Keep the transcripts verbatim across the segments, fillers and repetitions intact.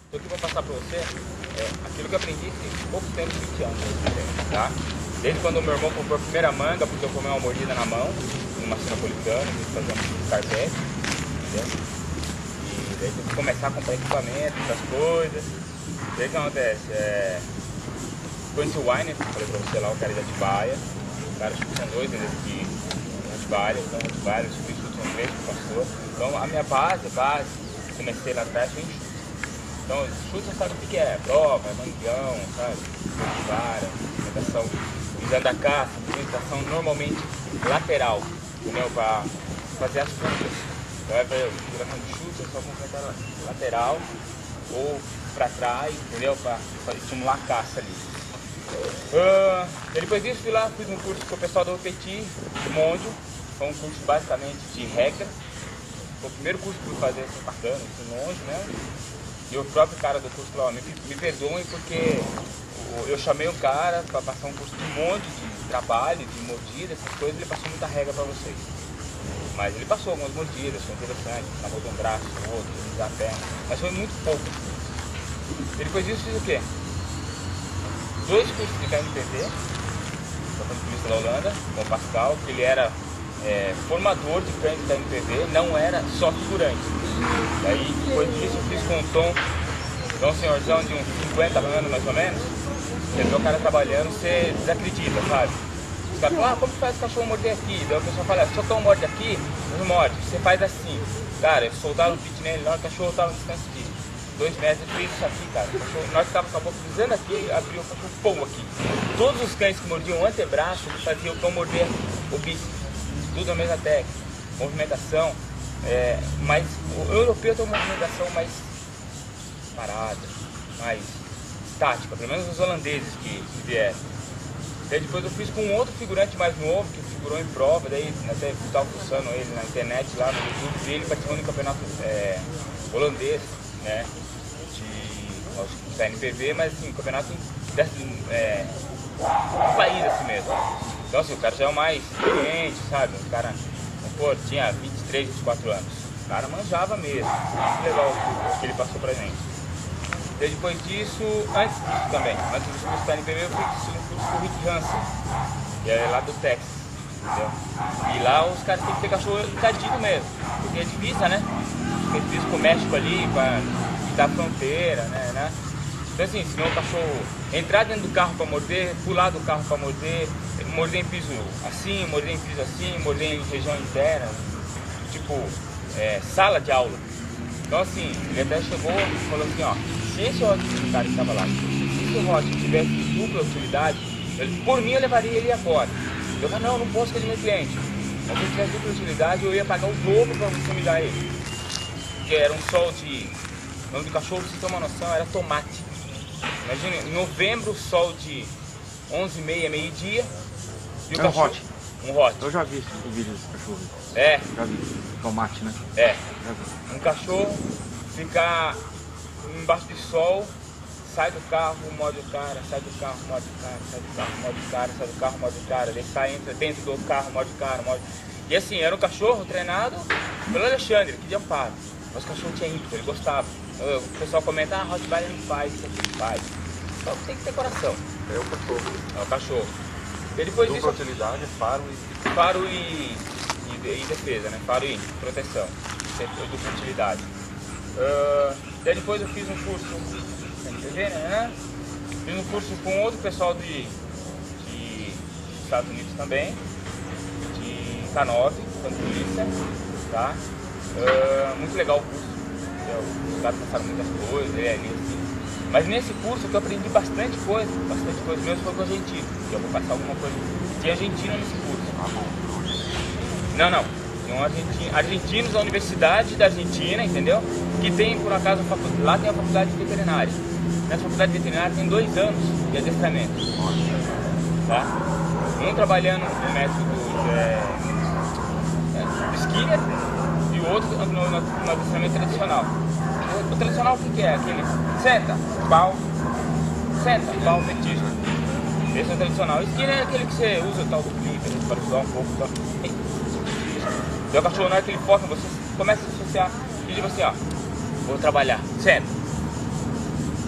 Então, o que eu vou passar para você é aquilo que eu aprendi em pouco tempo, vinte anos, tá? Desde quando o meu irmão comprou a primeira manga, porque eu comi uma mordida na mão, numa sinopolitana, fazendo um carpete, entendeu? E daí tem que começar a comprar equipamento, essas coisas. E aí o que acontece? É... Conheci o Weiner, falei pra você lá, o cara de Atibaia. O cara são dois eles de Atibaia, então Atibaia, os chutes são três por pastor. Então a minha base, base, comecei lá atrás, foi em chute. Então, chute você sabe o que é? Prova, mangueão, sabe? Vara, movimentação, visando a caça, movimentação normalmente lateral, entendeu? Para fazer as pontas. Então, é para configuração de chute, é só movimentar lateral ou para trás, entendeu? Para estimular a caça ali. Uh, depois disso, fui lá, fiz um curso com o pessoal do Petit, de Mondio. Foi um curso basicamente de regra. Foi o primeiro curso que fui fazer assim, bacana, de longe, né? E o próprio cara do curso falou, me, me perdoem porque eu chamei um cara para passar um curso de um monte de trabalho, de mordida, essas coisas, ele passou muita regra para vocês. Mas ele passou algumas mordidas, foi interessante, acabou de um braço, outro, usar a perna, mas foi muito pouco. E depois disso fiz o quê? Dois cursos de K M P V, da Holanda, com o Pascal, que ele era é, formador de cães da M P V, não era só figurante. Daí, depois disso, eu fiz com o Tom, Tom, um senhorzão de uns cinquenta anos mais ou menos. Você vê o cara trabalhando, você desacredita, sabe? Os caras falam, ah, como que faz o cachorro morder aqui? Daí o pessoal fala, se o Tom morde aqui, não morde, você faz assim. Cara, soltaram um pit nele, na hora que o cachorro estava no distância de dois metros, eu fiz isso aqui, cara. O cachorro, na hora que estava com a boca pisando aqui, abriu o cachorro pão aqui. Todos os cães que mordiam o antebraço, faziam o cão morder o bíceps. Tudo a mesma técnica, movimentação, é, mas o europeu tem uma movimentação mais parada, mais estática, pelo menos os holandeses que, que vieram. Daí depois eu fiz com um outro figurante mais novo, que figurou em prova, daí até estava fuçando ele na internet, lá no YouTube dele, participando do campeonato é, holandês, né, de, acho que da N P V, mas assim, campeonato desse, é, do país assim mesmo. Então assim, o cara já é o mais experiente, sabe? O cara, pô, tinha vinte e três, vinte e quatro anos. O cara manjava mesmo. Muito legal o que ele passou pra gente. E depois disso, antes disso também, antes do curso da N P V, eu fiz um curso com o Rick Hansen, que é lá do Texas, entendeu? E lá os caras têm que ter cachorro encadido mesmo, porque é divisa, né? Porque é divisa com o México ali, pra evitar a fronteira, né? né? Então assim, senão o cachorro entrar dentro do carro para morder, pular do carro para morder, morder em piso assim, morder em piso assim, morder em região interna, tipo é, sala de aula. Então assim, ele até chegou e falou assim, ó, se esse ótimo cara que estava lá, se esse ótimo tivesse dupla utilidade, ele, por mim eu levaria ele agora. Eu falei, não, não posso que ele é meu cliente. Mas se ele tivesse dupla utilidade, eu ia pagar o dobro para você me dar ele. Porque era um sol de... O nome do cachorro, pra você ter uma noção, era tomate. Imagina, em novembro, sol de onze e meia, meio-dia. E o é cachorro, um hot. Um hot. Eu já vi o vídeo desse cachorro. É. Já vi. Tomate, né? É. Um cachorro ficar embaixo de sol, sai do carro, morde o cara, sai do carro, morde o cara, sai do carro, morde o cara, sai do carro, morde o cara. Ele sai, entra dentro do carro, morde o cara, morde. E assim, era um cachorro treinado pelo Alexandre, aqui de Amparo. Mas o cachorro tinha ímpeto, ele gostava. O pessoal comenta, ah, Rottweiler não faz isso aqui, faz. Só tem que ter coração. É o cachorro. É o cachorro. E depois Dupla disso, utilidade, faro e... Faro e, e, e defesa, né? Faro e proteção. Dupla utilidade. Uh, daí depois eu fiz um curso, né? Fiz um curso com outro pessoal de, de Estados Unidos também, de K nove, de polícia, tá? Uh, muito legal o curso. Os caras passaram muitas coisas, ele é ali assim. Mas nesse curso que eu aprendi bastante coisa, bastante coisa mesmo foi com argentino, que eu vou passar alguma coisa. Tinha argentino nesse curso. Não, não. Tinha um argentino, argentinos da Universidade da Argentina, entendeu? Que tem, por acaso, faculdade, lá tem a faculdade de veterinária. Nessa faculdade de veterinária tem dois anos de adestramento. Tá? Um trabalhando no método é, é, Skinner e o outro no, no, no adestramento tradicional. O, o tradicional o que, que é? Aquele senta, pau, senta, pau, petisco. Esse é o tradicional. O Skinner é aquele que você usa o tal do clipe, para ajudar um pouco. Tá? E o cachorro, na hora que ele foca, você começa a associar e diz assim, ó, vou trabalhar, senta.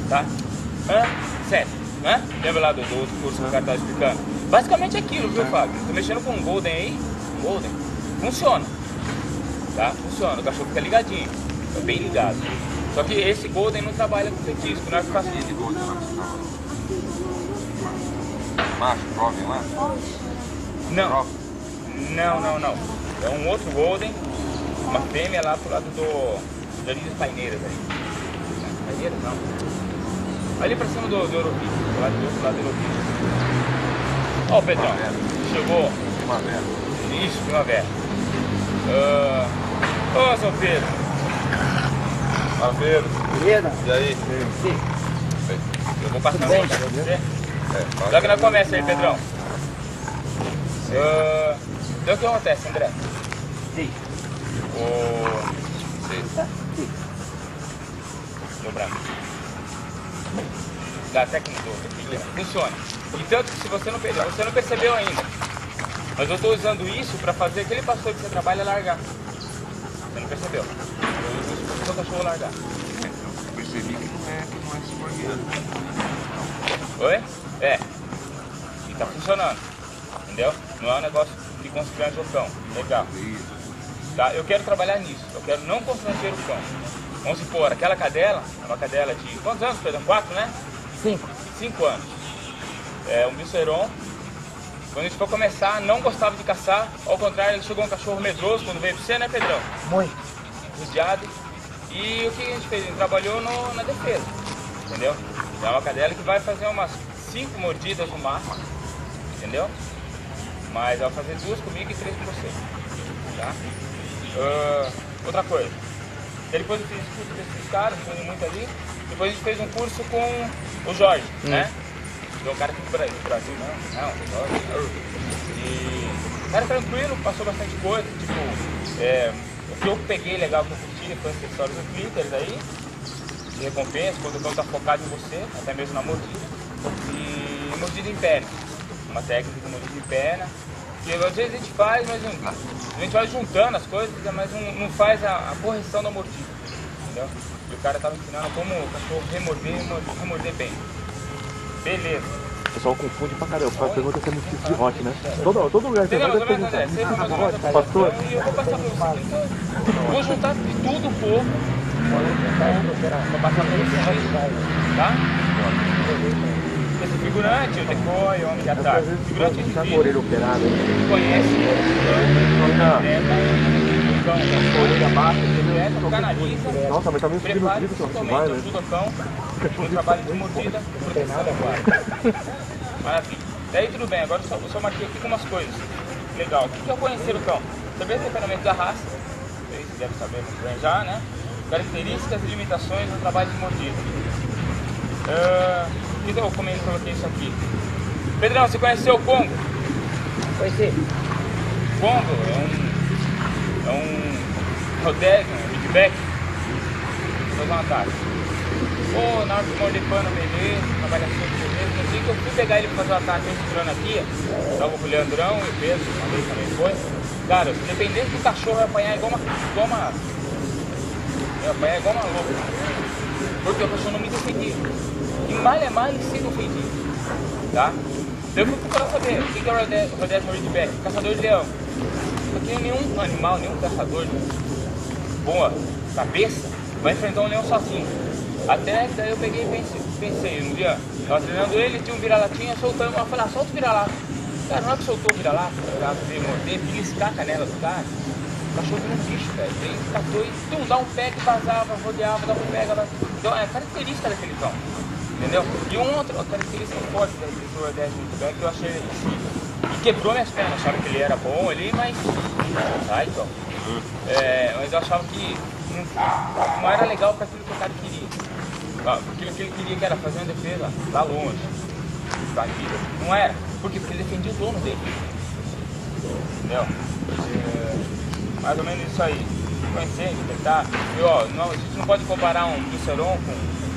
tá? Hã? Sério, né? Lembra lá do, do outro curso que o cara tava explicando? Basicamente é aquilo, viu, Fábio? Tô mexendo com um Golden aí, um Golden, funciona, tá? Funciona, o cachorro fica ligadinho, fica bem ligado. Só que esse Golden não trabalha com petisco, não é fácil. Esse Golden lá que você tava... Macho, jovem lá? Não, não, não, não. É um outro Golden, uma fêmea lá pro lado do... ali das Paineiras ali. Paineiras não. Ali pra cima do, do Eurovídeo, do lado do outro lado do Eurovídeo. Ó o Pedrão, chegou. Primavera. Isso, primavera. Uh... Ô, São Pedro. Fala, Pedro. Beleza? E aí? Sim. Eu vou passar Tudo bem? pra você. É, fala. Logo nós começa aí, Pedrão. Uh... Então o que acontece, André? Sim. O... Sim. Sim. Dobrando. Dá até que mudou. Funciona. E tanto que se você não percebeu, você não percebeu ainda. Mas eu estou usando isso para fazer aquele pastor que você trabalha largar. Você não percebeu? Eu uso isso para o seu cachorro largar. Eu percebi que não é, que não é subordinado. Oi? É. E tá funcionando. Entendeu? Não é um negócio de constranger o cão. Legal. Tá? Eu quero trabalhar nisso. Eu quero não constranger o cão. Vamos supor, aquela cadela, é uma cadela de quantos anos, Pedro? Quatro, né? Cinco. Cinco anos. É um Bisseron. Quando a gente for começar, não gostava de caçar. Ao contrário, ele chegou um cachorro medroso quando veio pra você, né, Pedrão? Muito. Judiado. E o que a gente fez? A gente trabalhou no, na defesa. Entendeu? É uma cadela que vai fazer umas cinco mordidas no máximo. Entendeu? Mas ela vai fazer duas comigo e três com você. Tá? Uh, outra coisa. Depois eu fiz curso com esses caras, fui muito ali. Depois a gente fez um curso com o Jorge, hum. né? Que é um cara aqui do Brasil, não, não, Jorge. E o cara tranquilo, passou bastante coisa, tipo, é, o que eu peguei legal que eu curti foi as histórias do Twitter daí, de recompensa, quando o cão tá focado em você, até mesmo na mordida. E mordida em perna, uma técnica de mordida em perna, que às vezes a gente faz, mas não, a gente vai juntando as coisas, mas não, não faz a, a correção da mordida, entendeu? E o cara tava ensinando como o cachorro remorder e remorder bem. Beleza. O pessoal confunde pra caramba. O cara pergunta se é mosquito de hot, né? Todo, todo lugar que você vai Entendeu? vai Mais ou menos, André. Você vai mais ou menos a perguntar. Pastor? E eu vou passar pra você aqui. Vou juntar tudo um pouco. Vou passar pra você, tá? Esse figurante, o decoy, o homem de ataque. Figurante de Tá com a vida. orelha operada. Ele conhece o orelha baixa, ele canaliza. Nossa, mas tá meio Prepare subnutrido, que principalmente vai, o né? Sudocão no trabalho de mordida, proteção do ar. Maravilha. Daí tudo bem, agora eu só, eu só marquei aqui com umas coisas. Legal. O que é o conhecer o cão? Saber o temperamento da raça, vocês devem saber muito bem já, né? Características e limitações no trabalho de mordida. Uh, o que eu comecei, coloquei isso aqui? Pedrão, você conheceu o Congo? Conheci. Congo é um, é um rodéio, um feedback. Vou fazer um ataque. Pô, na hora de morder pano, beleza, trabalhação de beleza. No dia que eu fui pegar ele pra fazer o ataque entrando aqui, tava com o Leandrão e o Pedro, uma vez também foi. Cara, dependendo do cachorro, vai apanhar igual uma. Igual uma vai apanhar igual uma louca. Porque o cachorro não me defendia. E malha é malha e sem defendia. Tá? Eu fui procurar saber o que é o rodéio feedback, caçador de leão. Porque nenhum animal, nenhum caçador de boa cabeça vai enfrentar um leão sozinho. Até que daí eu peguei e pensei, pensei um dia, eu tava treinando ele, tinha um vira-latinha, soltando, eu falei, ah, solta o vira-lata. Cara, na hora que soltou o vira-lata, pra ver, morder, beliscar a canela do cara, o cachorro virou um bicho, velho. Ele catou e tum, dá um pé que vazava, rodeava, dava um pé, dava... Então é a característica daquele cão, entendeu? E uma outra característica forte desse rodéio feedback que eu achei impossível. E quebrou minhas pernas, achava que ele era bom ali, mas... Sai, então. É, mas eu achava que não, não era legal para aquilo que o cara queria. Aquilo que ele queria que era fazer uma defesa lá longe. Tá aqui. Não era. Por quê? Porque ele defendia o dono dele. Entendeu? É, mais ou menos isso aí. Conhecer, tentar. E ó, não, a gente não pode comparar um Bisseron com,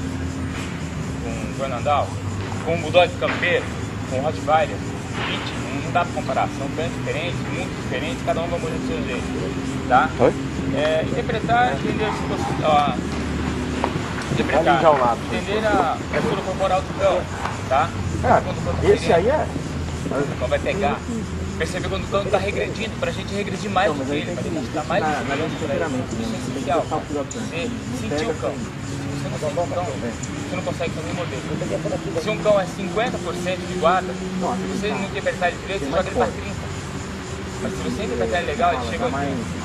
com um Fernandal, com um Bulldog campeiro, com um Rottweiler. Pit, não dá pra comparar. São cães diferentes, muito diferentes, cada um vai morrer do seu jeito. Tá? Oi? É, interpretar, entender se você. Ó, de brincar. Ali já ao lado. Entender a postura corporal do cão, tá? É, esse aí é. O cão vai pegar. Perceber quando o cão está regredindo, para a gente regredir mais do que ele, para ele dar mais segurança para ele. Isso é essencial. Você sentir o cão. Se você não sente o cão, você não consegue fazer morder. Se um cão é cinquenta por cento de guarda, se você não interpretar ele direito, você joga ele para trinta por cento. Mas se você interpretar ele legal, ele chega a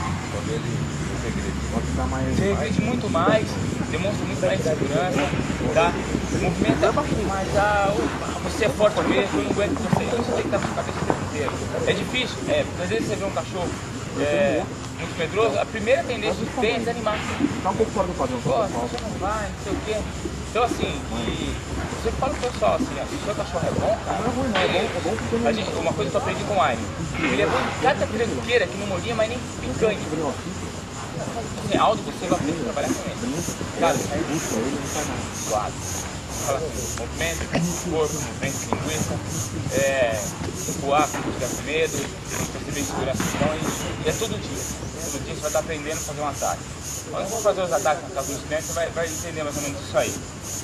você regride muito mais, demonstra muito mais segurança, tá? Movimenta mais, ah, você é forte mesmo, eu não aguento você. Isso tem que estar com a cabeça o tempo inteiro. É difícil, é, porque às vezes você vê um cachorro é, muito medroso, a primeira tendência que tem é desanimar. Tá um pouco fora do padrão. Pô, você não vai, não sei o quê. Então assim, e você fala pro pessoal assim, ó, se o seu cachorro é bom, cara, Não é ruim, não. É bom, é bom porque não a gente, uma coisa que eu aprendi com o Aine, ele é bom em cada tranqueira que não mordia, mas nem picanha. Assim, Aldo, você vai aprender a trabalhar com ele. Cara, suado. Fala assim, movimento, corpo, movimento de linguiça, é, voar quando tiver com medo, perceber segurança do cão, e é todo dia. Todo dia você vai estar aprendendo a fazer um ataque. Quando você for fazer os ataques na casa do instrumento, você vai, vai entender mais ou menos isso aí.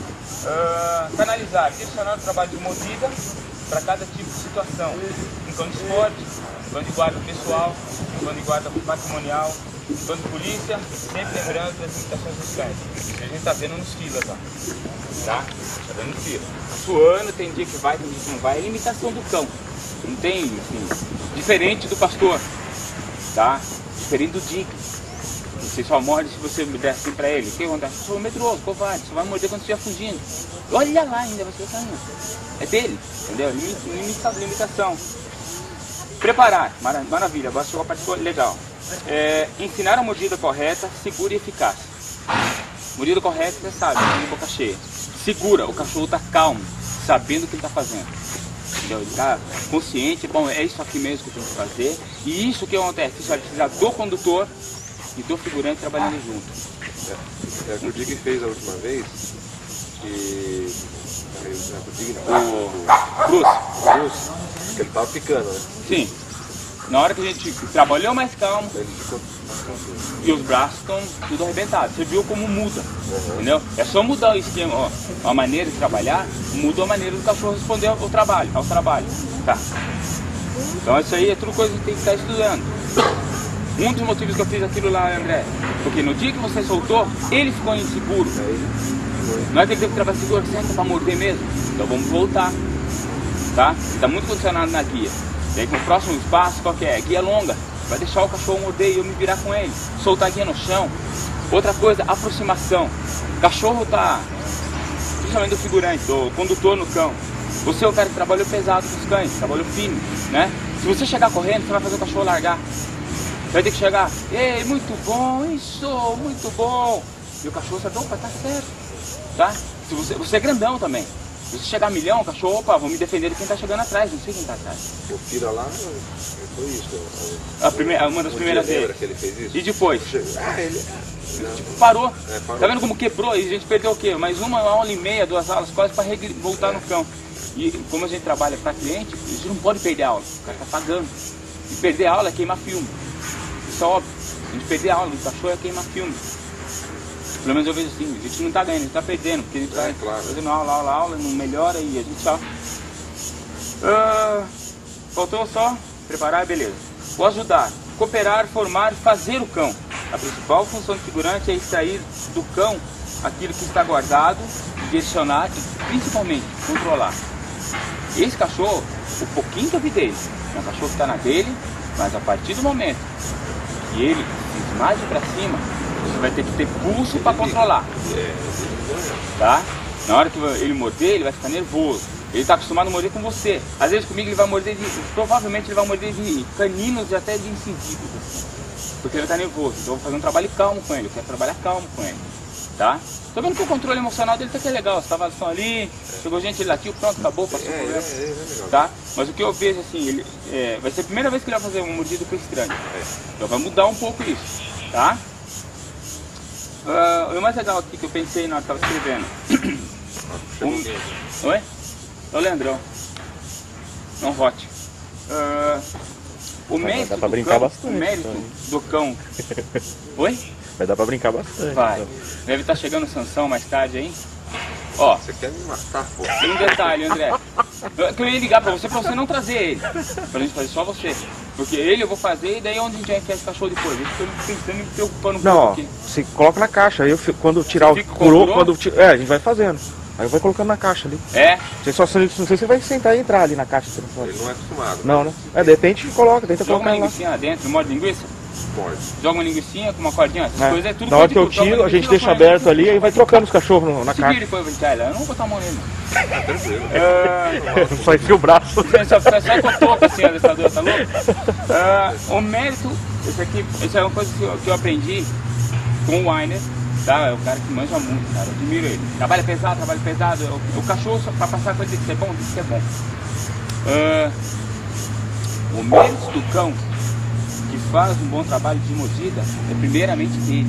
Uh, canalizar, direcionar o trabalho de mordida para cada tipo de situação. Um cão de esporte, um cão de guarda pessoal, um cão de guarda patrimonial, um cão de polícia, sempre lembrando das limitações dos cães. Isso a gente está vendo nos filas, ó. Tá? Tá vendo nos filas. Suando, tem dia que vai, tem dia que não vai. É limitação do cão. Não tem, assim, diferente do pastor, tá? Diferente do Dick. Você só morde se você der assim pra ele. O que acontece? Sou medroso, covarde, só vai morder quando estiver fugindo. Olha lá ainda, você tá indo. É dele, entendeu? Limita, limitação. Preparar, mara, maravilha, agora chegou a parte legal. É, ensinar a mordida correta, segura e eficaz. Mordida correta, você sabe, tem boca cheia. Segura, o cachorro tá calmo, sabendo o que ele tá fazendo. Entendeu? Ele tá consciente, bom, é isso aqui mesmo que eu tenho que fazer. E isso que acontece, você vai precisar do condutor e do figurante trabalhando junto. É, é o que o Dick fez a última vez, que... O Dick não, o Bruce. Bruce, que ele tava picando, né? Sim. Na hora que a gente trabalhou mais calmo, Ele ficou... e os braços estão tudo arrebentados. Você viu como muda, uhum. Entendeu? É só mudar o esquema, ó, a maneira de trabalhar, muda a maneira do cachorro responder ao trabalho, ao trabalho, tá? Então isso aí é tudo coisa que tem que estar estudando. Um dos motivos que eu fiz aquilo lá, André, porque no dia que você soltou, ele ficou inseguro. Não é que ele teve que trabalhar seguro, senta pra morder mesmo. Então vamos voltar, tá? Está muito condicionado na guia. E aí com o próximo passo, qual que é? Guia longa. Vai deixar o cachorro morder e eu me virar com ele. Soltar a guia no chão. Outra coisa, aproximação. O cachorro tá, principalmente do figurante, do condutor no cão. Você é o cara que trabalhou pesado com os cães, trabalhou firme, né? Se você chegar correndo, você vai fazer o cachorro largar. Você vai ter que chegar, ei, muito bom, isso, muito bom. E o cachorro sabe, opa, tá certo, tá? Se você, você é grandão também. Se você chegar a milhão, o cachorro, opa, vou me defender de quem tá chegando atrás, não sei quem tá atrás. O Pira lá, foi isso. A primeira, uma das um primeiras vezes. vezes. Que ele fez isso? E depois? Ah, ele... Tipo, parou. É, parou. Tá vendo como quebrou? E a gente perdeu o quê? Mais uma aula e meia, duas aulas quase para voltar é. no cão. E como a gente trabalha para cliente, a gente não pode perder a aula. O cara tá pagando. E perder a aula é queimar filme. Isso é óbvio. A gente perder a aula do cachorro é queimar filme. Pelo menos eu vejo assim, a gente não tá ganhando, a gente tá perdendo, porque a gente é, vai claro. fazendo aula, aula, aula, não melhora e a gente só... Uh, faltou só preparar, beleza. O ajudar, cooperar, formar, fazer o cão. A principal função do figurante é extrair do cão aquilo que está guardado, direcionar e principalmente controlar. E esse cachorro, o pouquinho que eu vi dele, é um cachorro que está na dele, mas a partir do momento que ele fiz mais para cima, você vai ter que ter pulso para controlar, tá? Na hora que ele morder, ele vai ficar nervoso. Ele está acostumado a morder com você. Às vezes comigo ele vai morder de... Provavelmente ele vai morder de caninos e até de incisivos, assim, porque ele está nervoso. Então eu vou fazer um trabalho calmo com ele, eu quero trabalhar calmo com ele, tá? Tô vendo que o controle emocional dele tá que é legal. Os cavalos estão ali, chegou gente, ele latiu, pronto, acabou, passou o é, problema, é, é, é legal. tá? Mas o que eu vejo assim, ele, é, vai ser a primeira vez que ele vai fazer uma mordida com estranho. É. Então vai mudar um pouco isso, tá? Uh, o mais legal aqui que eu pensei na hora que eu estava escrevendo. um... Oi? É o Leandrão. Não rote. Uh, o mérito, dá pra do brincar cão, bastante, o mérito então. do cão. Oi? Vai dar pra brincar bastante. Vai. Então. Deve estar chegando Sansão mais tarde aí. Ó, Você quer me matar, pô? tem um detalhe, André. Eu queria ligar pra você, pra você não trazer ele. Pra gente fazer só você. Porque ele eu vou fazer e daí onde a gente vai enfiar esse cachorro depois? Eu tô pensando e me preocupando um Não, pouco ó, aqui. você coloca na caixa. Aí eu, fico- quando tirar o Fica com curou, o quando ti- é, a gente vai fazendo. Aí vai colocando na caixa ali. É? Você só, não sei se você vai sentar e entrar ali na caixa. Você não pode. Ele não é acostumado. Não, né? É, de repente coloca, tenta Joga uma colocar lá. linguiça lá dentro, no modo de linguiça. Pode. Joga uma linguiça com uma cordinha. Essas É. coisas é tudo Na hora que eu coisa de- joga tiro, uma a gente linguiça, deixa joga uma aberto ali e vai trocando os cachorros no- na Se vira caixa. depois, Ventila. Eu não vou botar a mão nele, não. Tranquilo. Ah, Só enfia o braço. Só, só, só com o toco assim, adestrador, tá louco? Ah, o mérito, esse aqui, essa é uma coisa que eu, que eu aprendi com o Weiner, tá? É o cara que manja muito, cara, eu admiro ele. Trabalha pesado, trabalha pesado. O, o cachorro, só pra passar coisa de ser bom, tem que ser bom. Ah, o mérito do cão que faz um bom trabalho de mordida é primeiramente dele.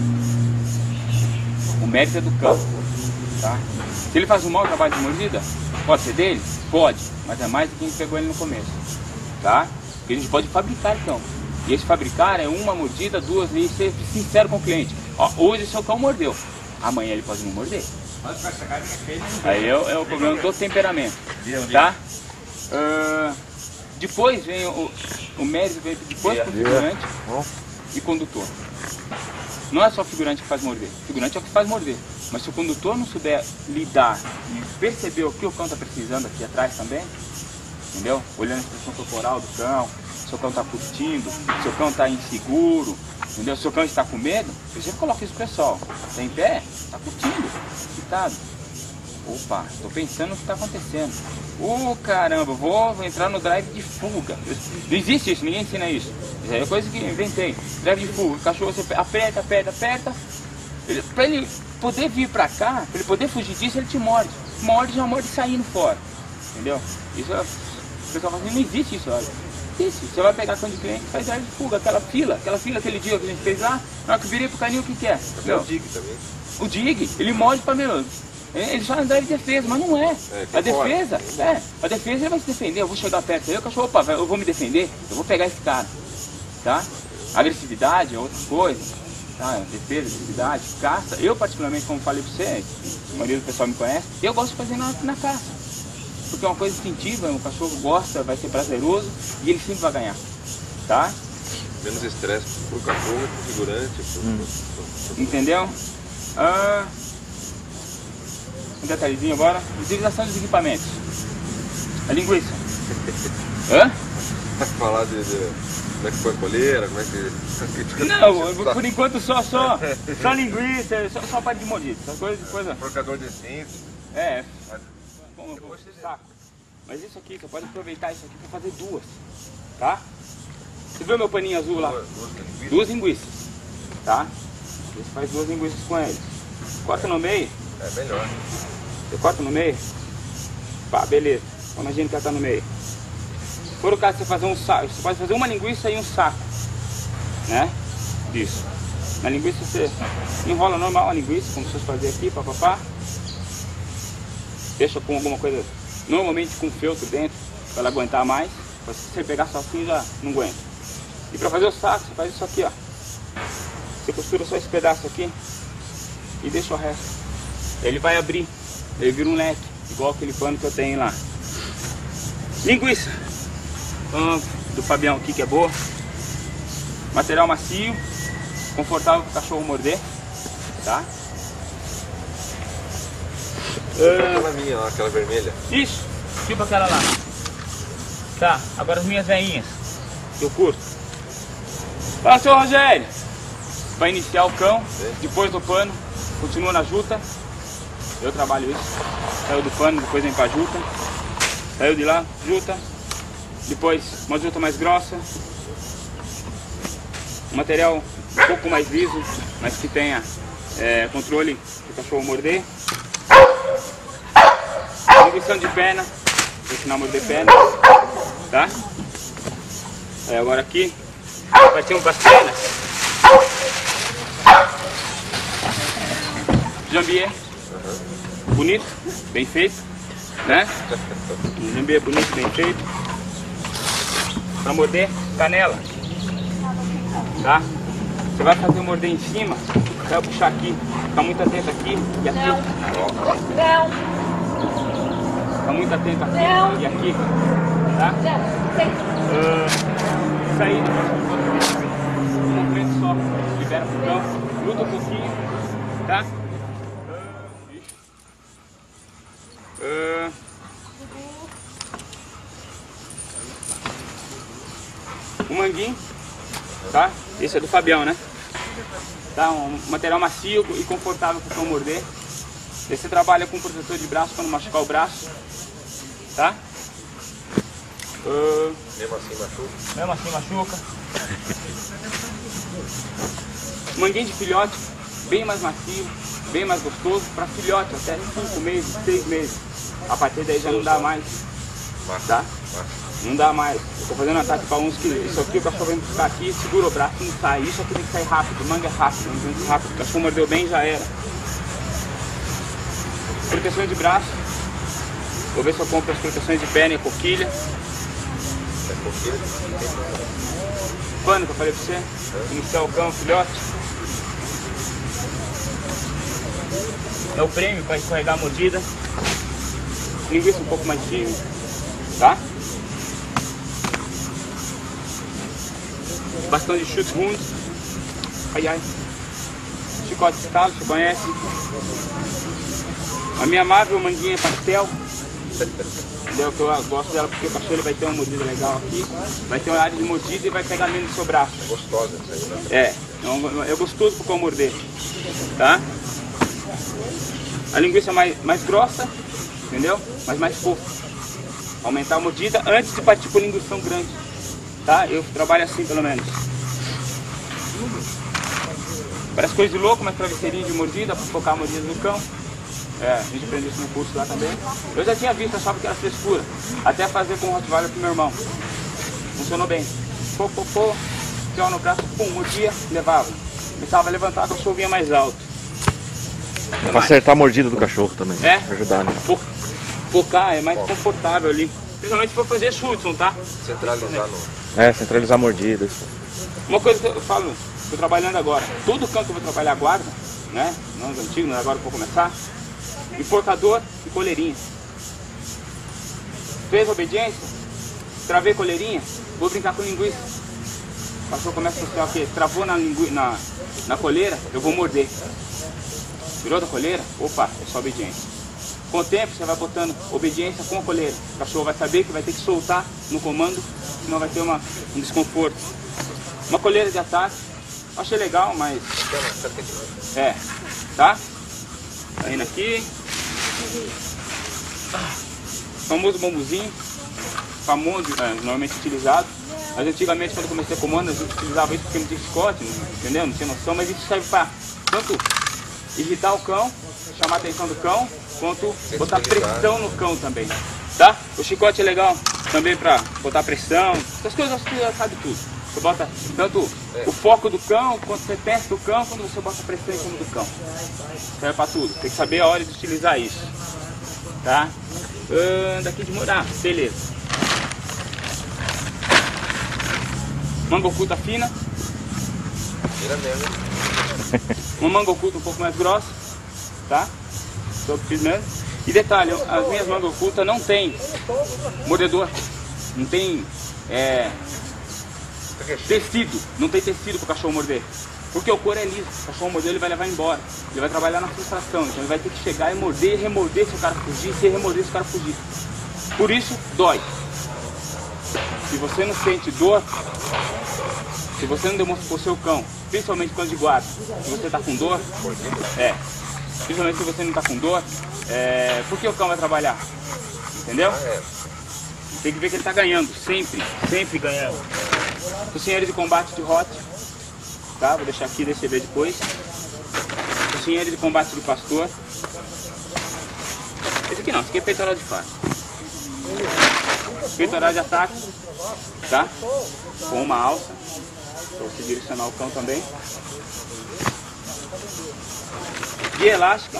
O mérito é do cão, tá? Se ele faz um mau trabalho de mordida, pode ser dele? Pode, mas é mais do que quem pegou ele no começo, tá? Porque a gente pode fabricar cão. E esse fabricar é uma mordida, duas, e ser sincero com o cliente. Ó, hoje seu cão mordeu, amanhã ele pode não morder. Aí é, é o problema do temperamento, tá? Ah, depois vem o, o mérito, vem depois pro figurante e condutor. Não é só o figurante que faz morder, o figurante é o que faz morder. Mas se o condutor não souber lidar e perceber o que o cão está precisando aqui atrás também, entendeu? Olhando a expressão corporal do cão, se o cão está curtindo, se o cão está inseguro, entendeu? Se o cão está com medo, eu sempre coloco isso pro pessoal. Está em pé? Está curtindo, excitado. Opa, estou pensando no que está acontecendo. Ô caramba, vou entrar no drive de fuga. Não existe isso, ninguém ensina isso. Isso aí é coisa que eu inventei. Drive de fuga, o cachorro você aperta, aperta, aperta. Ele, pra ele poder vir pra cá, pra ele poder fugir disso, ele te morde. Morde, já morde saindo fora. Entendeu? Isso é, o pessoal fala assim, não existe isso, olha. Existe. Você vai pegar cão de cliente, faz drive de fuga, aquela fila, aquela fila, aquele dia que a gente fez lá, na hora que eu virei pro caninho, o que que é? Até o dig também. O dig, ele morde pra meu. Ele só anda de defesa, mas não é. É, a tem defesa, é, a defesa ele vai se defender. Eu vou chegar perto dele, o cachorro, opa, eu vou me defender, eu vou pegar esse cara, tá? Agressividade é outra coisa, tá? Defesa, agressividade, caça. Eu particularmente, como falei pra você, a maioria do pessoal me conhece, eu gosto de fazer na, na caça, porque é uma coisa instintiva, o cachorro gosta, vai ser prazeroso e ele sempre vai ganhar, tá? Menos estresse pro cachorro, pro figurante, pro, Hum. pro, pro, Entendeu? Ah, um detalhezinho agora. Utilização dos equipamentos. A linguiça. Hã? pra falar de, de como é que foi a colheira, como é que... Não, por enquanto só, só, só linguiça, só, só parte de mordida. Essa coisa, coisa. Porcador de cinto. É. Como, como saco. Mas isso aqui, você pode aproveitar isso aqui para fazer duas. Tá? Você viu meu paninho azul lá? Duas, duas linguiças. Duas linguiças. Tá? Você faz duas linguiças com ele. Corta no meio. É melhor. Você corta no meio? Pá, beleza. Imagina que ela tá no meio. Se for o caso de você fazer um saco, você pode fazer uma linguiça e um saco, né? Disso. Na linguiça você enrola normal a linguiça, como vocês fazem aqui, papapá. Deixa com alguma coisa, normalmente com feltro dentro, para ela aguentar mais. Mas se você pegar sozinho já não aguenta. E para fazer o saco, você faz isso aqui, ó. Você costura só esse pedaço aqui e deixa o resto. Ele vai abrir, ele vira um leque, igual aquele pano que eu tenho lá. Linguiça. Então, do Fabião aqui que é boa. Material macio, confortável para o cachorro morder, tá? Aquela minha lá, aquela vermelha. Isso, tipo aquela lá. Tá, agora as minhas veinhas, que eu curto. Fala, seu Rogério. Vai iniciar o cão, depois do pano, continua na juta. Eu trabalho isso. Saiu do pano, depois vem pra juta. Saiu de lá, juta. Depois uma juta mais grossa. Um material um pouco mais liso, mas que tenha é, controle para o cachorro morder. Distribuição de perna, para ensinar a morder perna. Tá? É, agora aqui, partimos para as pernas. Jambier. Bonito, bem feito. Né? Um jambier bonito, bem feito. Para morder canela. Tá? Você vai fazer morder em cima, vai puxar aqui. Fica muito atento aqui e aqui. Não. Não. Fica muito atento aqui Não. e aqui. Tá? Não. Tem. Uh, sair um movimento só. Libera pro campo. Luta um pouquinho. Tá? Uh, o manguinho, tá? Esse é do Fabião, né? Tá? Um material macio e confortável para o cão morder. Esse você trabalha com protetor de braço para não machucar o braço, tá? Uh, Mesmo assim machuca? mesmo assim machuca. Manguinho de filhote, bem mais macio, bem mais gostoso, para filhote até cinco meses, seis meses. A partir daí já não dá mais, tá? Não dá mais. Eu tô fazendo ataque para uns que isso aqui o cachorro vem buscar aqui, segura o braço e não sai. Isso aqui tem que sair rápido, o mangue é rápido, muito rápido. O cachorro mordeu bem, já era. Proteções de braço. Vou ver se eu compro as proteções de perna e coquilha. Pano que eu falei pra você. Iniciar o cão, filhote. É o prêmio para escorregar a mordida. Linguiça um pouco mais firme, tá? Bastão de chutes rundos. Ai ai. Chicote de calo, você conhece? A minha amável manguinha pastel. Entendeu? Que eu gosto dela porque o cachorro vai ter uma mordida legal aqui. Vai ter uma área de mordida e vai pegar menos no seu braço. É gostosa essa aí, né? É, é gostoso pro cão morder, tá? A linguiça mais, mais grossa, entendeu? Mas mais fofa. Aumentar a mordida antes de partir por linguição grande, tá? Eu trabalho assim pelo menos. Parece coisa de louco, mas travesseirinho de mordida para focar a mordida do cão. É, a gente aprendeu isso no curso lá também. Eu já tinha visto, achava que era frescura. Até fazer com o Rottweiler pro meu irmão. Funcionou bem. Pô, pô, pô, tchau no braço, pum, mordia, levava. Começava a levantar, o cachorro vinha mais alto. Pra acertar a mordida do cachorro também. É? Pra ajudar, né? Fo focar, é mais confortável ali. Principalmente se for fazer chutes, não tá? Centralizar no... É, centralizar a mordida. Isso. Uma coisa que eu falo, estou trabalhando agora. Todo canto que eu vou trabalhar guarda, né? Não os antigos, mas agora eu vou começar. Enforcador e coleirinha. Fez obediência? Travei coleirinha? Vou brincar com linguiça. O cachorro começa a associar o quê? Travou na, na, na coleira, eu vou morder. Virou da coleira? Opa, é só obediência. Com o tempo você vai botando obediência com a coleira. O cachorro vai saber que vai ter que soltar no comando, senão vai ter uma, um desconforto. Uma coleira de ataque, achei legal, mas... É, tá? Tá indo aqui. Famoso bambuzinho. Famoso, é, normalmente utilizado. Mas antigamente, quando eu comecei a comando, a gente utilizava isso porque não tinha chicote, entendeu? Não tinha noção, mas isso serve para tanto irritar o cão, chamar a atenção do cão, quanto botar pressão no cão também, tá? O chicote é legal também para botar pressão, essas coisas você já sabe tudo. Você bota tanto o foco do cão, quanto você testa o cão, quando você bota pressão em cima do cão. Serve para tudo, tem que saber a hora de utilizar isso, tá? Uh, daqui de morar, beleza. Manga oculta fina. Tira mesmo. Uma manga oculta um pouco mais grossa, tá? Só que fiz mesmo. E detalhe, as minhas mangas ocultas não tem mordedor, não tem é, tecido, não tem tecido para o cachorro morder. Porque o couro é liso, o cachorro morder ele vai levar embora, ele vai trabalhar na frustração, então ele vai ter que chegar e morder e remorder se o cara fugir, se remorder se o cara fugir. Por isso, dói. Se você não sente dor, se você não demonstra pro seu cão, principalmente quando de guarda, se você está com dor, é, principalmente se você não está com dor, é, por que o cão vai trabalhar? Entendeu? Tem que ver que ele está ganhando, sempre, sempre ganhando. Focinheiro de combate de Hot, tá? Vou deixar aqui, deixa eu ver depois. Focinheiro de combate de pastor. Esse aqui não, esse aqui é peitoral de faca. Peitoral de ataque, tá? Com uma alça, para você direcionar o cão também. Guia elástica.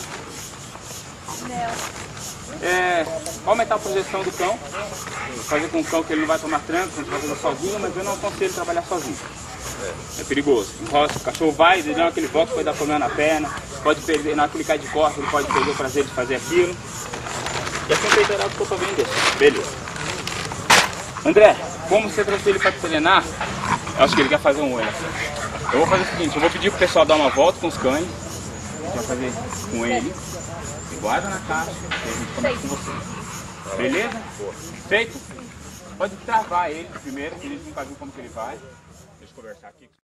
É, aumentar a projeção do cão, fazer com o cão que ele não vai tomar tranco, não vai fazer sozinho, mas eu não aconselho trabalhar sozinho. É perigoso. Enrosca, o cachorro vai, ele dá aquele box, pode dar problema na perna, pode perder, na hora que ele cai de corte, ele pode perder o prazer de fazer aquilo. E assim o peitoral ficou para vender. Beleza. André, como você trouxe ele para treinar, eu acho que ele quer fazer um olho. Eu vou fazer o seguinte, eu vou pedir pro pessoal dar uma volta com os cães. A gente vai fazer com ele. Você guarda na caixa e a gente começa com você. Beleza? Feito? Pode travar ele primeiro, que a gente vai ver como que ele vai. Deixa eu conversar aqui.